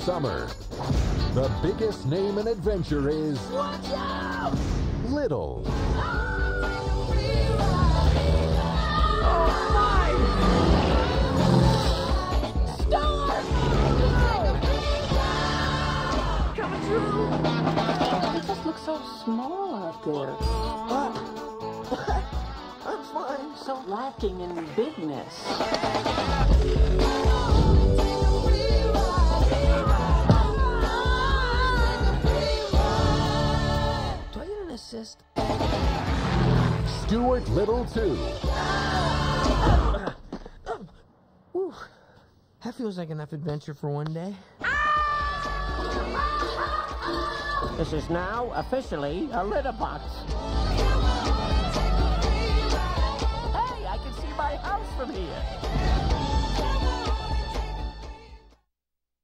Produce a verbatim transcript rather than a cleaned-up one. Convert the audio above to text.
summer. The biggest name in adventure is... Watch out! Little. Oh my! Stop! Coming through! It just looks so small out there. What? I'm fine. So lacking in bigness. Do I get an assist? Stuart Little two. Whew. That feels like enough adventure for one day. This is now officially a litter box.